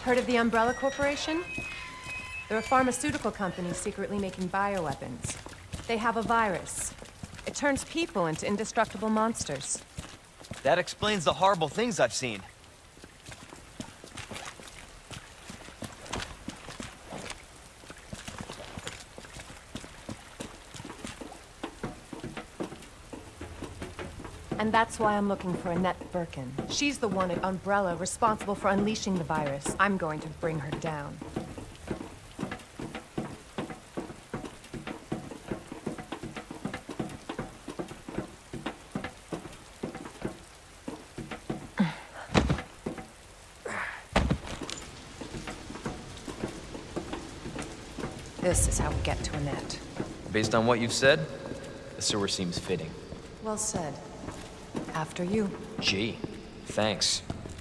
Heard of the Umbrella Corporation? They're a pharmaceutical company secretly making bioweapons. They have a virus. It turns people into indestructible monsters. That explains the horrible things I've seen. And that's why I'm looking for Annette Birkin. She's the one at Umbrella responsible for unleashing the virus. I'm going to bring her down. This is how we get to Annette. Based on what you've said, the sewer seems fitting. Well said. After you. Gee, thanks.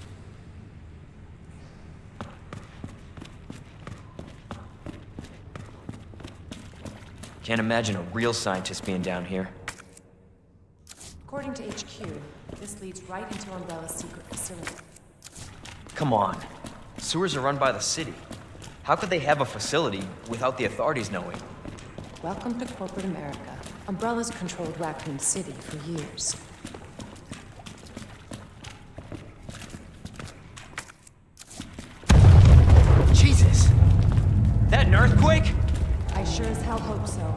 Can't imagine a real scientist being down here. According to HQ, this leads right into Umbrella's secret facility. Come on. Sewers are run by the city. How could they have a facility without the authorities knowing? Welcome to corporate America. Umbrella's controlled Raccoon City for years. Jesus! That an earthquake? I sure as hell hope so.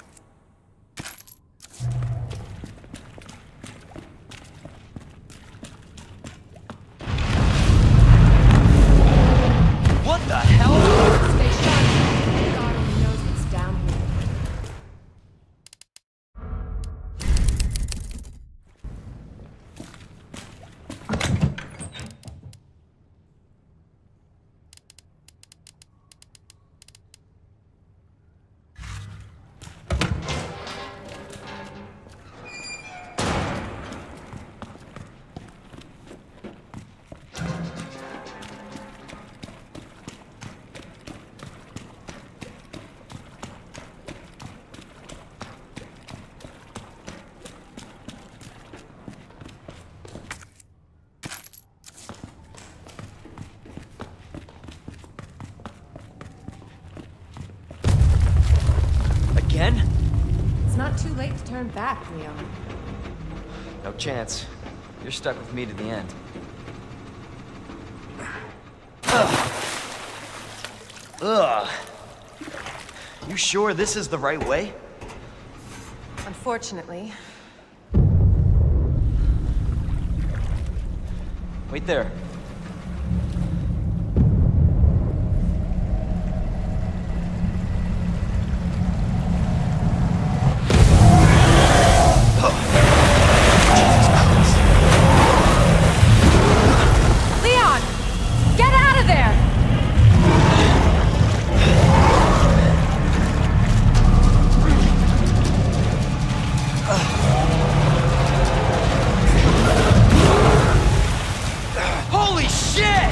What the hell? Stay sharp. God only knows what's down here. Again? It's not too late to turn back, Leon. No chance. You're stuck with me to the end. Ugh. Ugh. You sure this is the right way? Unfortunately. Wait there. Leon! Get out of there! Holy shit!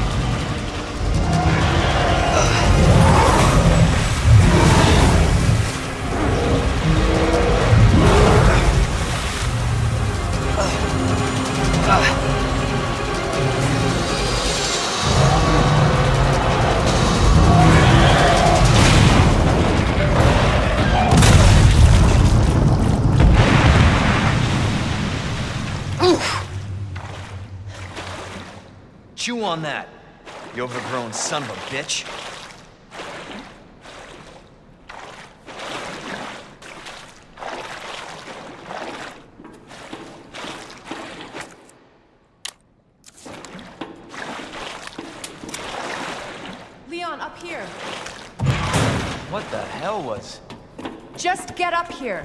Chew on that, you overgrown son of a bitch. Leon, up here. What the hell was... Just get up here.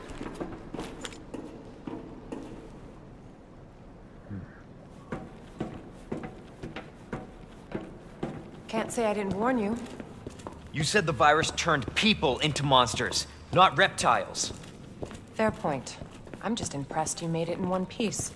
Can't say I didn't warn you. You said the virus turned people into monsters, not reptiles. Fair point. I'm just impressed you made it in one piece.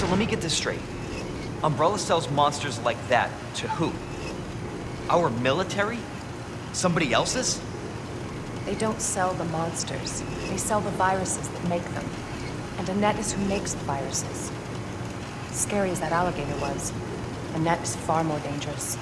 So let me get this straight. Umbrella sells monsters like that to who? Our military? Somebody else's? They don't sell the monsters. They sell the viruses that make them. And Annette is who makes the viruses. Scary as that alligator was, Annette is far more dangerous.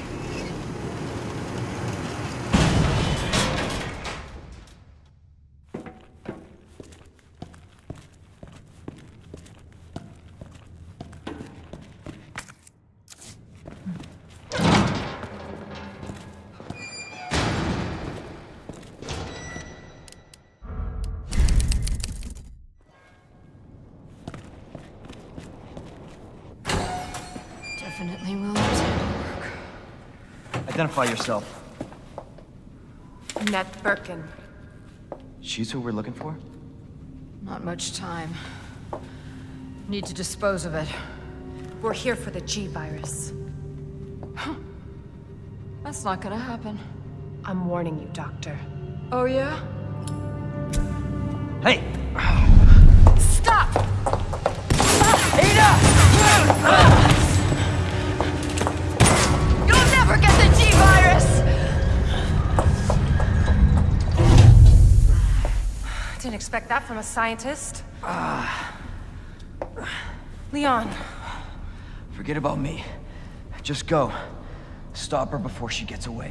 Definitely William's handiwork. Identify yourself. Annette Birkin. She's who we're looking for? Not much time. Need to dispose of it. We're here for the G virus. That's not gonna happen. I'm warning you, Doctor. Oh yeah? Hey! Stop! You'll never get the G-Virus! Didn't expect that from a scientist. Leon. Forget about me. Just go. Stop her before she gets away.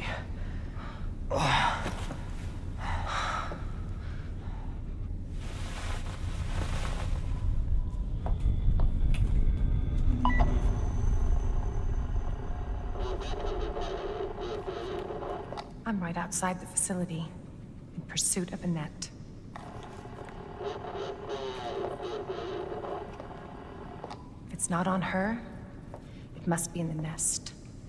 I'm right outside the facility, in pursuit of Annette. If it's not on her, it must be in the nest.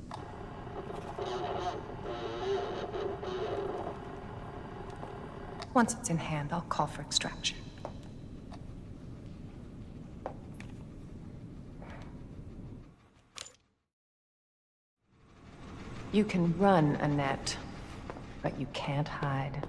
Once it's in hand, I'll call for extraction. You can run, Annette, but you can't hide.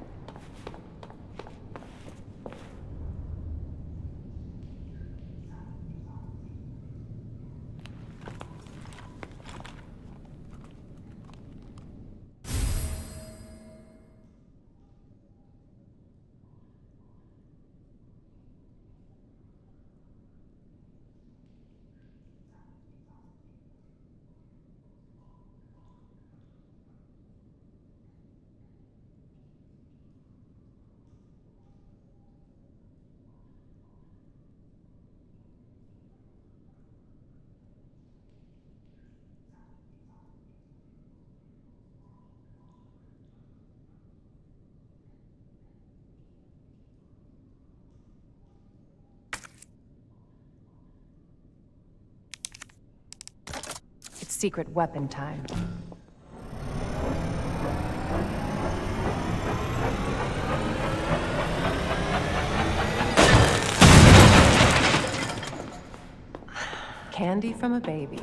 It's secret weapon time. Candy from a baby.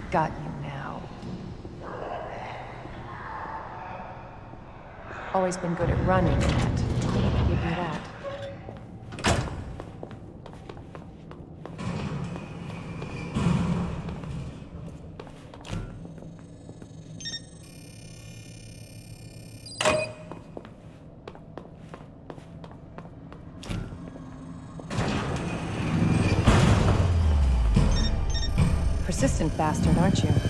Got you now. Always been good at running, Matt. I'll give you that. Persistent bastard, aren't you?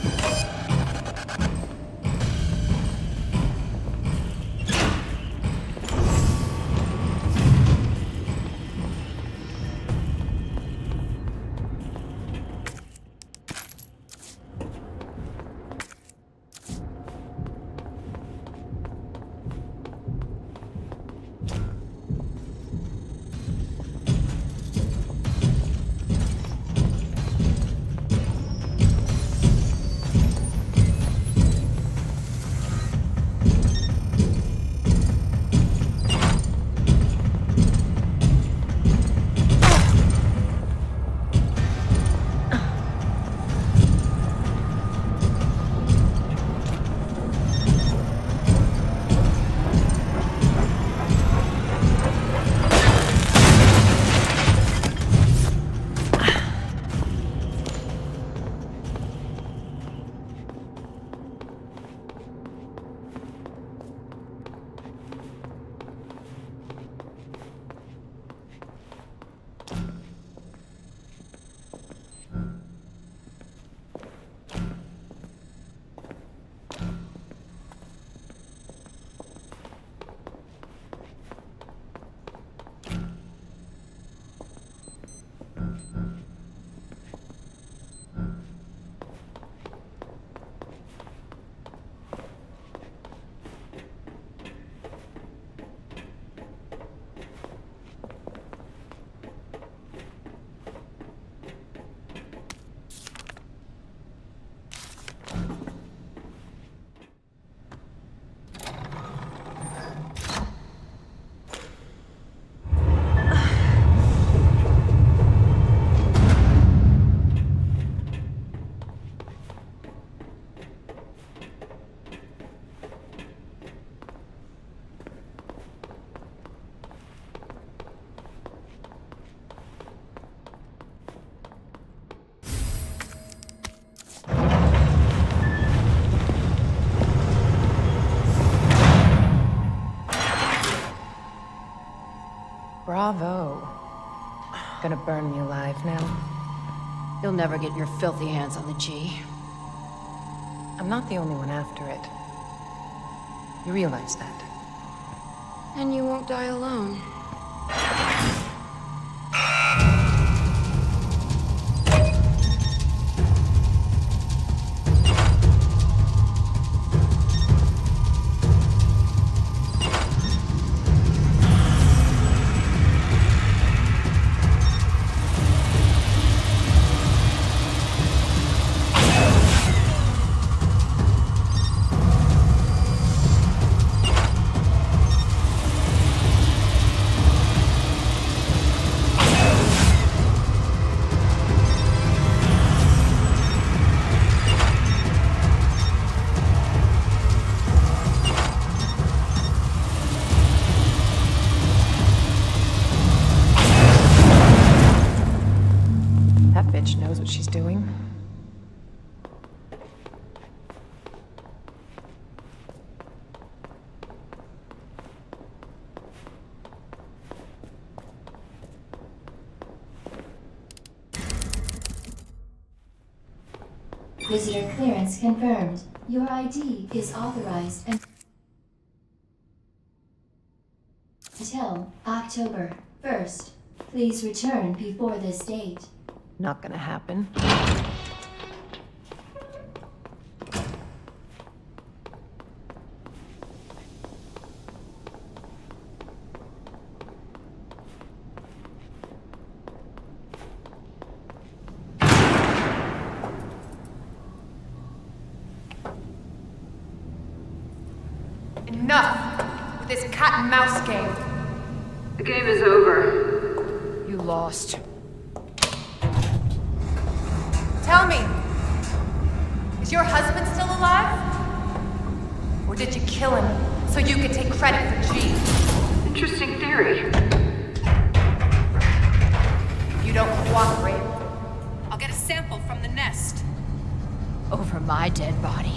Bravo. Gonna burn me alive now. You'll never get your filthy hands on the G. I'm not the only one after it. You realize that? And you won't die alone. Knows what she's doing. Visitor clearance confirmed. Your ID is authorized until October 1st. Please return before this date. Not gonna happen. Enough with this cat and mouse game. The game is over. You lost. Tell me, Is your husband still alive? Or did you kill him so you could take credit for G? Interesting theory. If you don't cooperate, I'll get a sample from the nest. Over my dead body.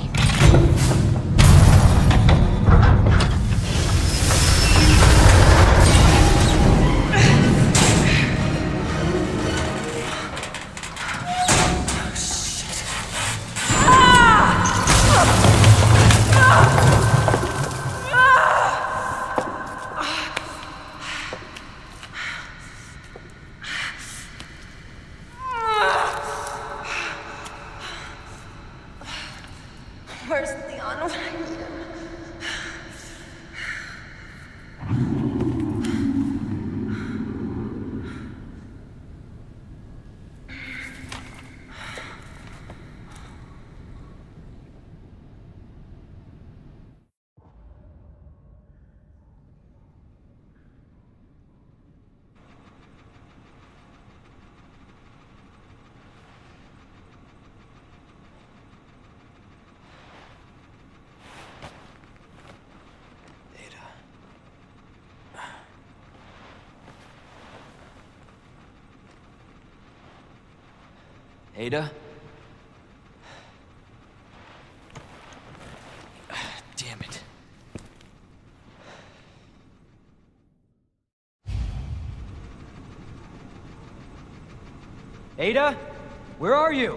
Where's Leon? Ada? Damn it. Ada? Where are you?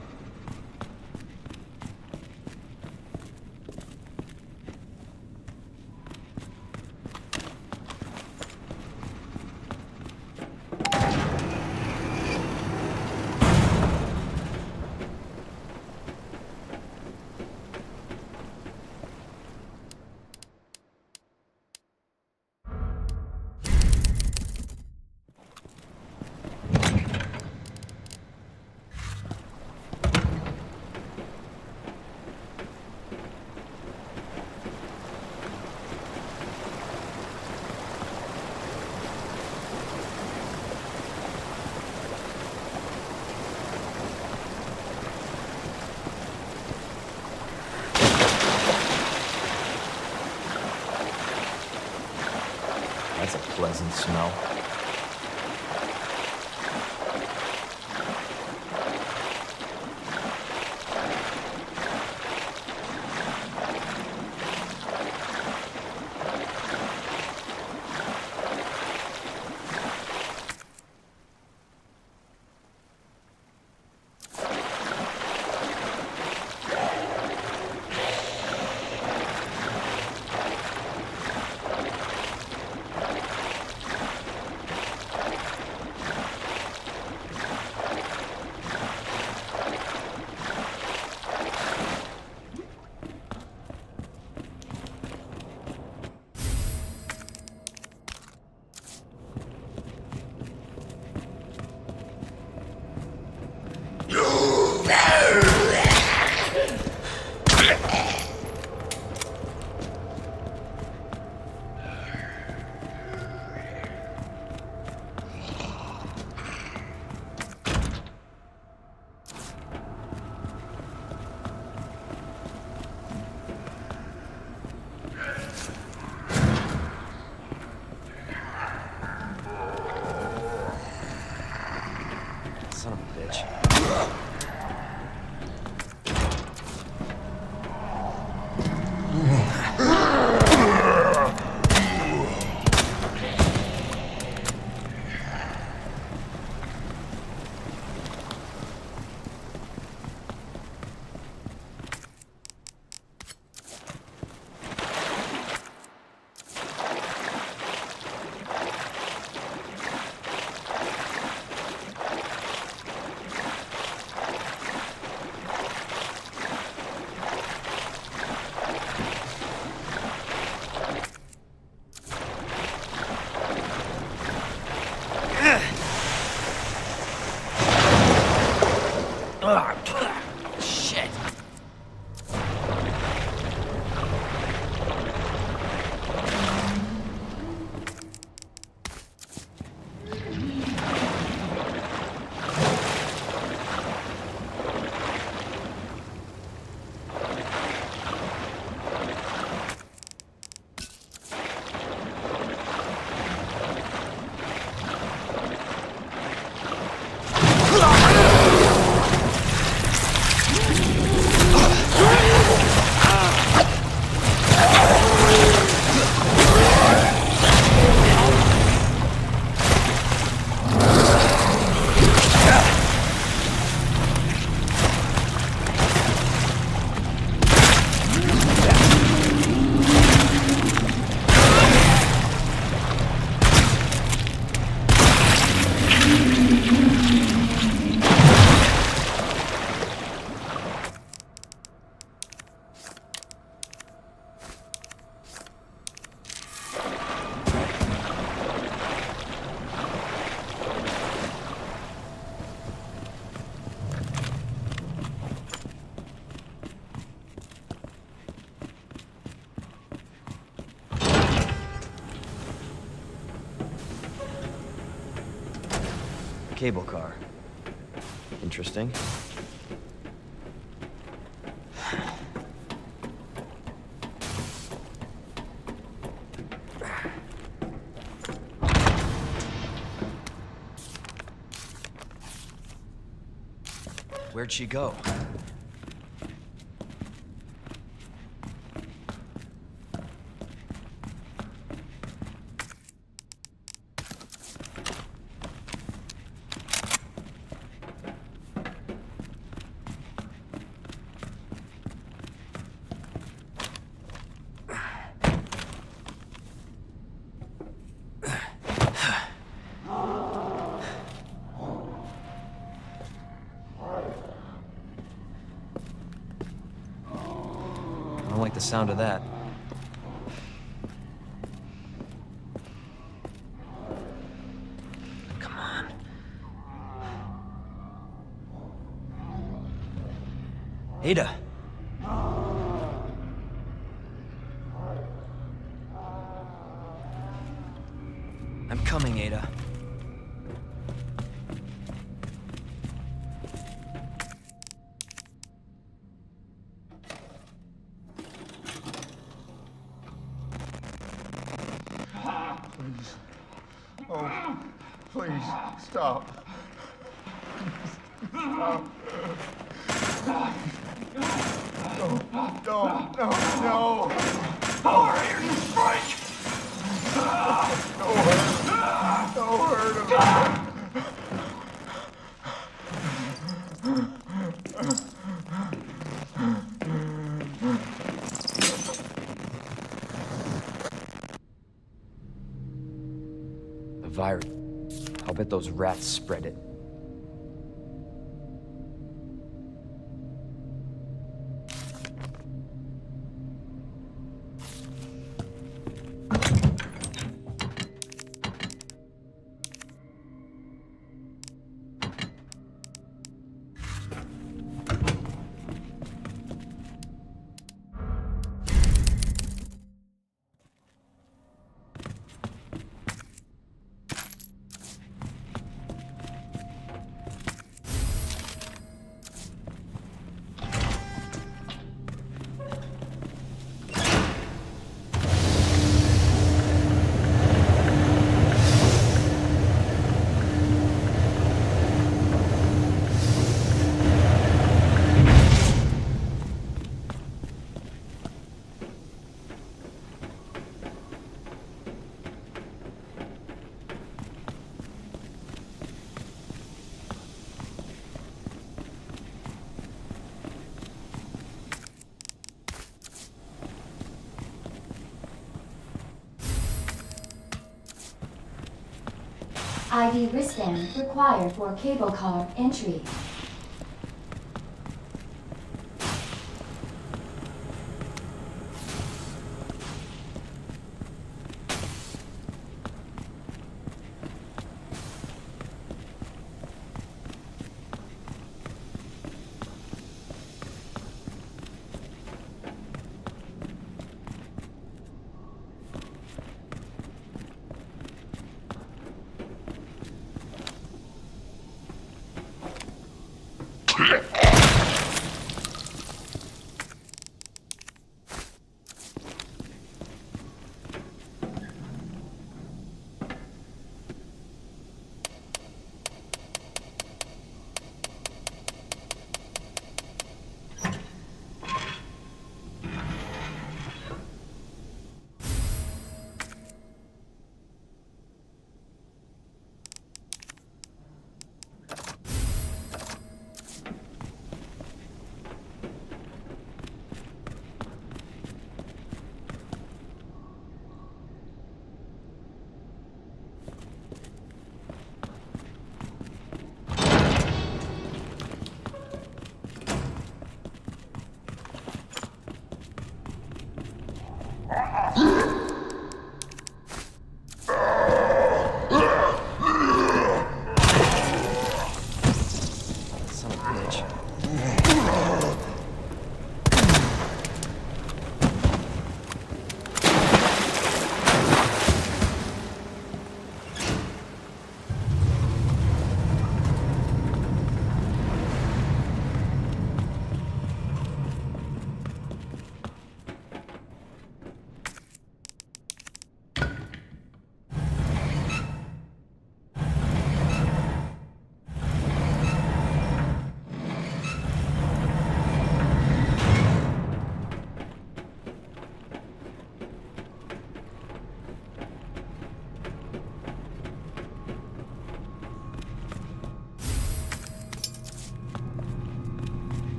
That's a pleasant smell. Son of a bitch. Shit. cable car. Interesting. Where'd she go? I don't like the sound of that. Come on. Ada! I'm coming, Ada. Please. Oh, please, stop. Stop. No. Power here, you strike! No hurt. The virus. I'll bet those rats spread it. ID wristband required for cable car entry.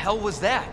hell was that?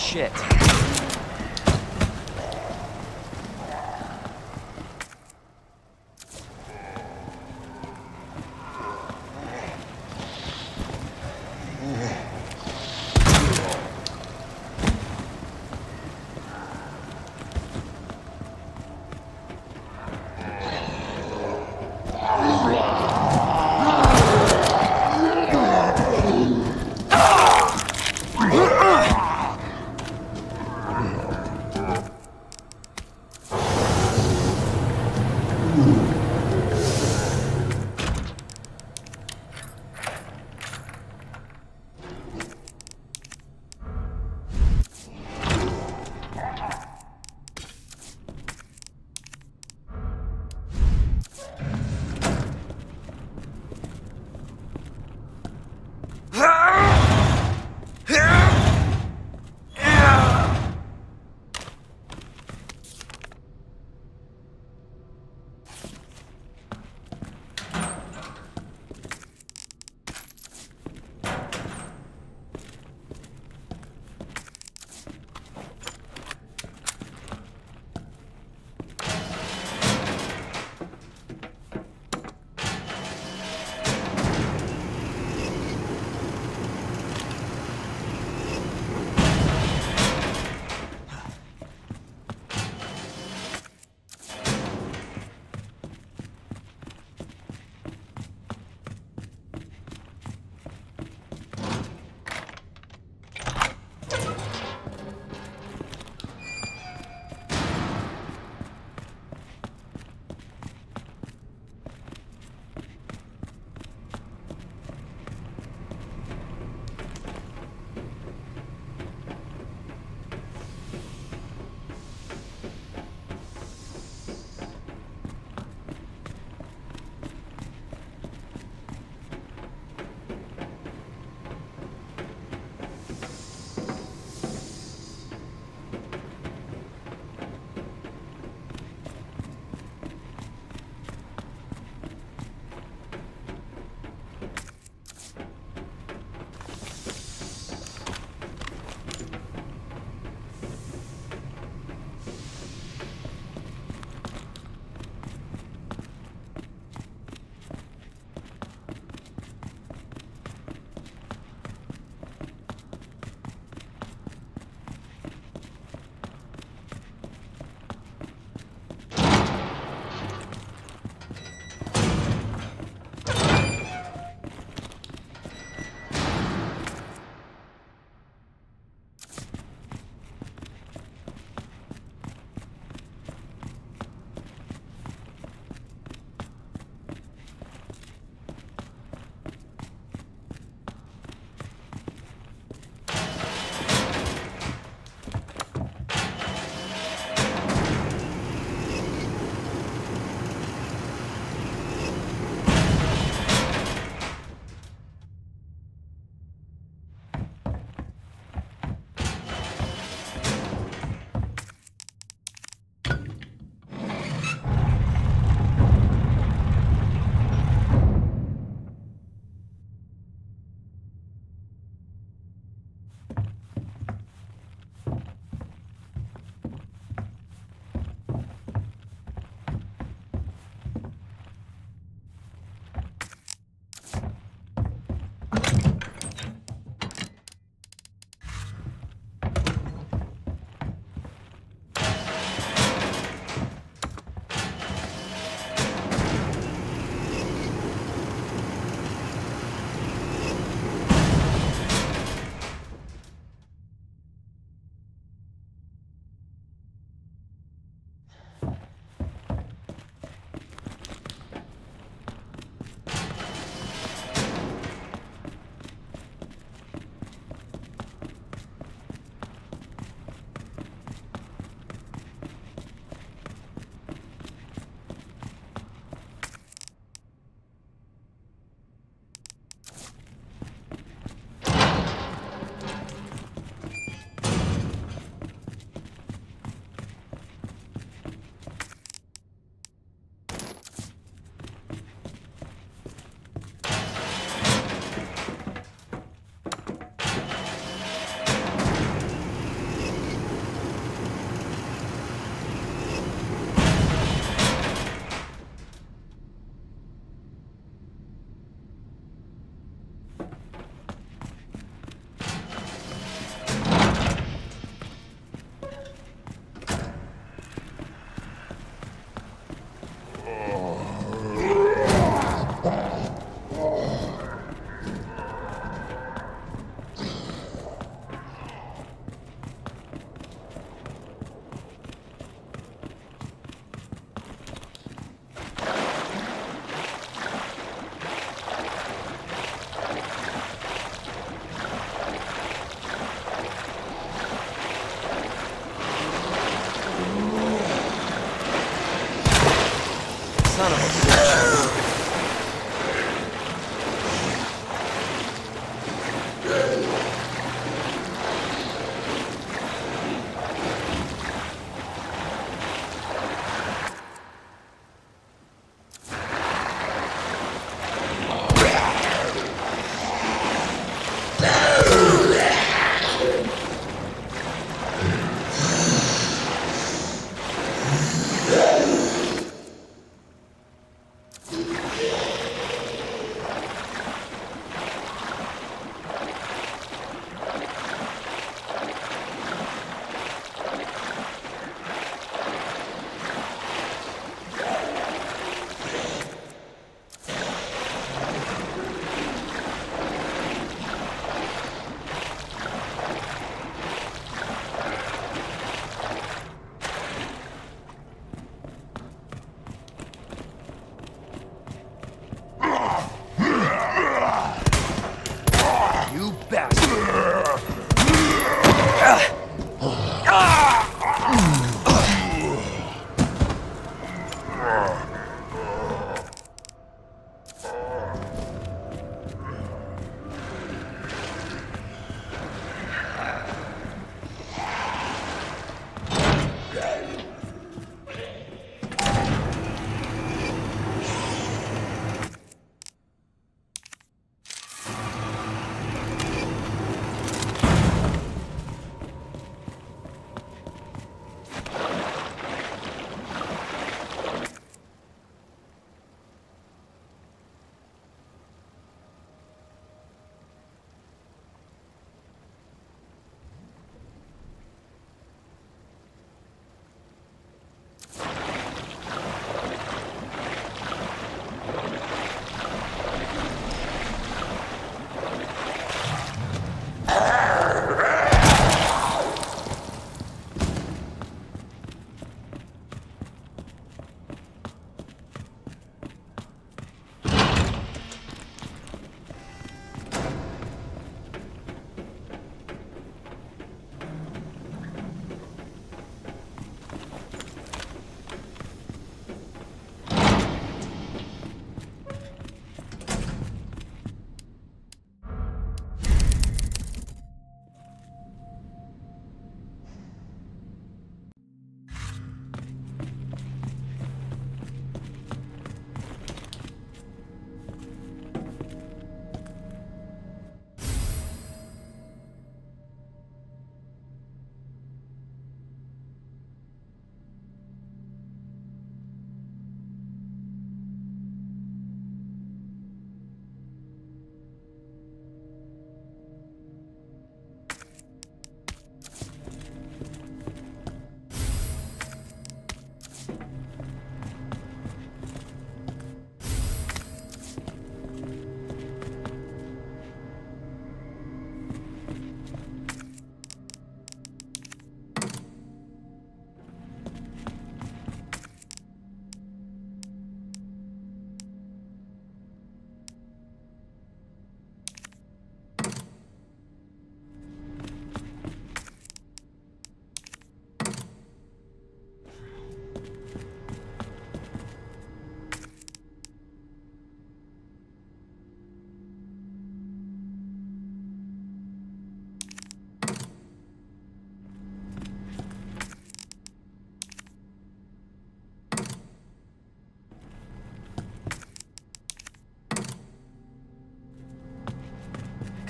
shit.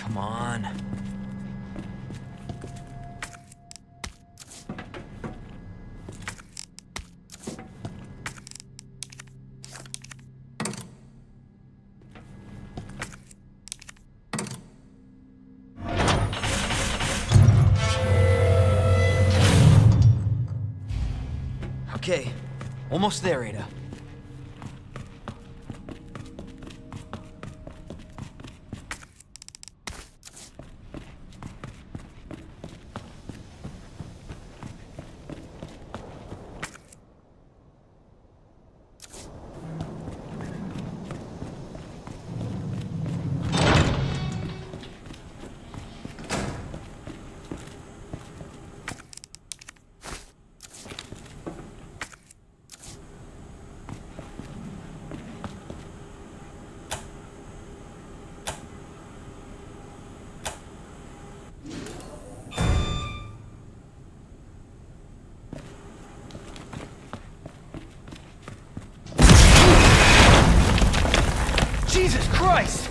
Come on. Okay, almost there, Ada. Jesus Christ!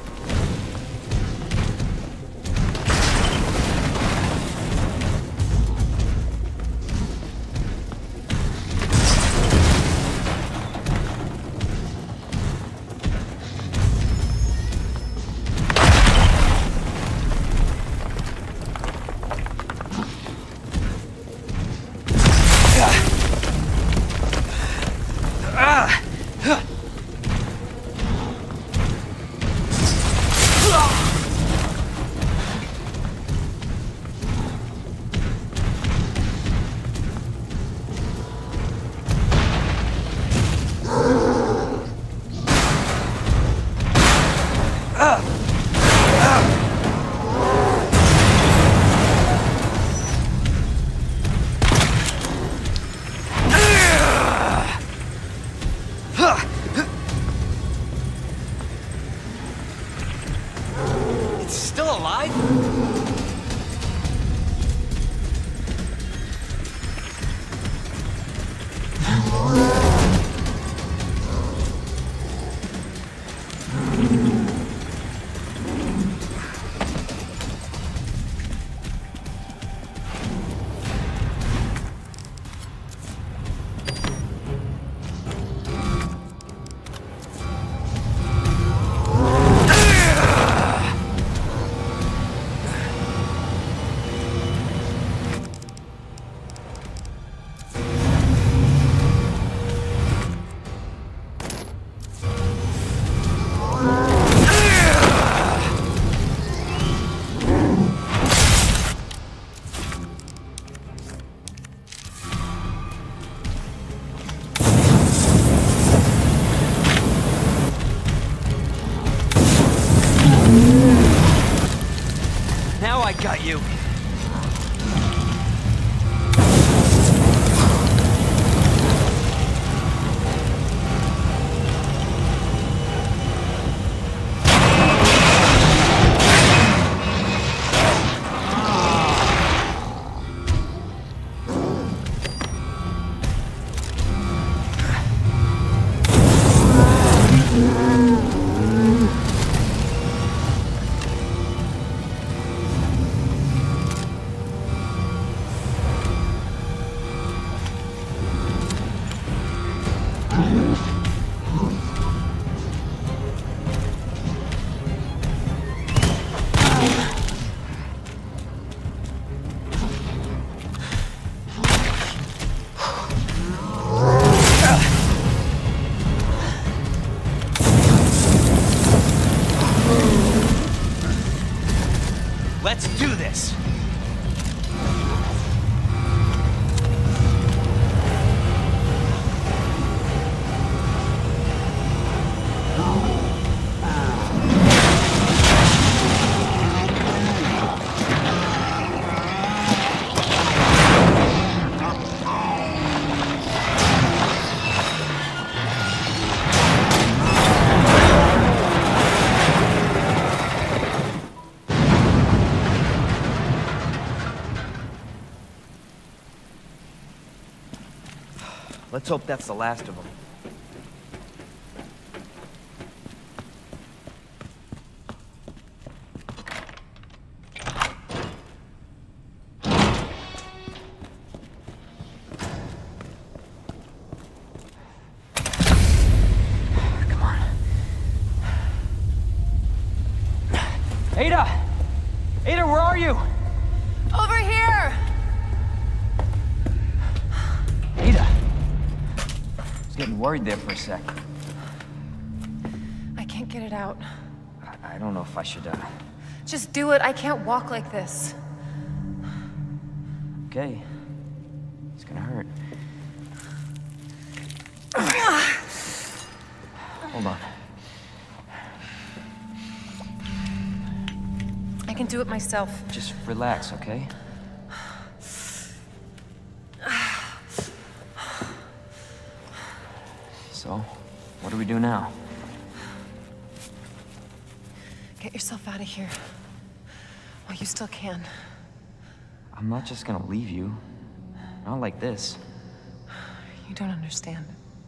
It's still alive? Now I got you. Let's do this! Let's hope that's the last of them. Ada! Ada, where are you? Over here! Ada! I was getting worried there for a sec. I can't get it out. I don't know if I should, Just do it. I can't walk like this. Okay. It's gonna hurt. Hold on. I can do it myself. Just relax, okay? So, what do we do now? Get yourself out of here. While you still can. I'm not just gonna leave you. Not like this. You don't understand.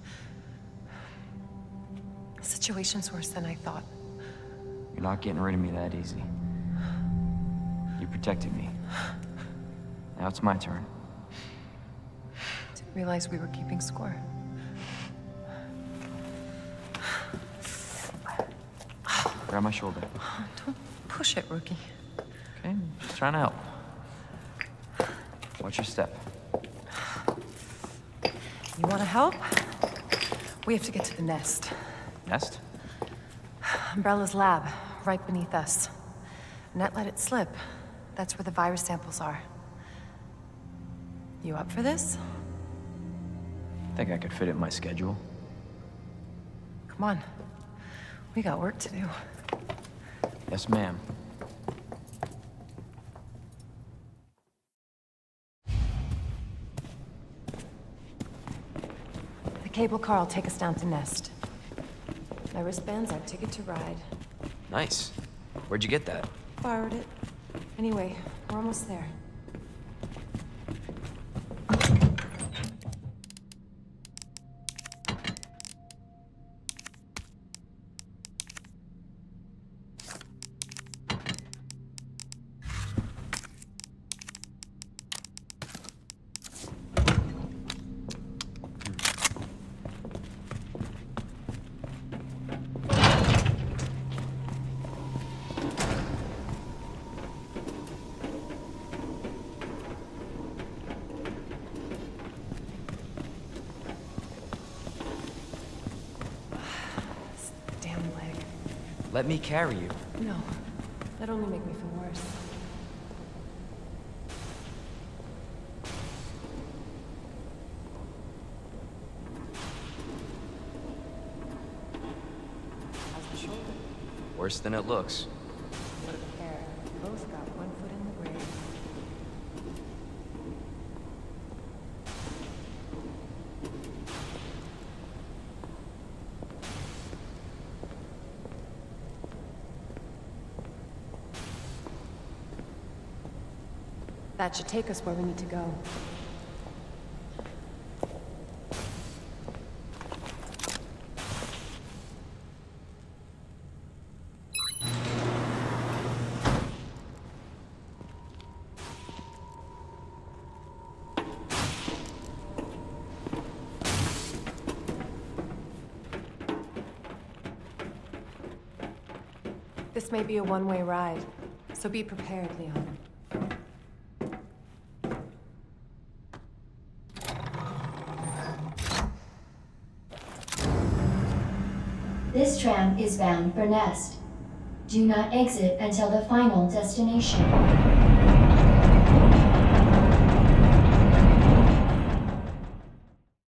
The situation's worse than I thought. You're not getting rid of me that easy. You protected me. Now it's my turn. Didn't realize we were keeping score. Grab my shoulder. Don't push it, rookie. Okay, just trying to help. Watch your step. You want to help? We have to get to the nest. Nest? Umbrella's lab, right beneath us. Net let it slip. That's where the virus samples are. You up for this? I think I could fit it in my schedule. Come on. We got work to do. Yes, ma'am. The cable car will take us down to Nest. My wristband's our ticket to ride. Nice. Where'd you get that? Borrowed it. Anyway, we're almost there. Let me carry you. No, that'd only make me feel worse. How's the shoulder? Worse than it looks. What a pair. Both got 1 foot in the grave. That should take us where we need to go. This may be a one-way ride, so be prepared, Leon. This tram is bound for Nest. Do not exit until the final destination.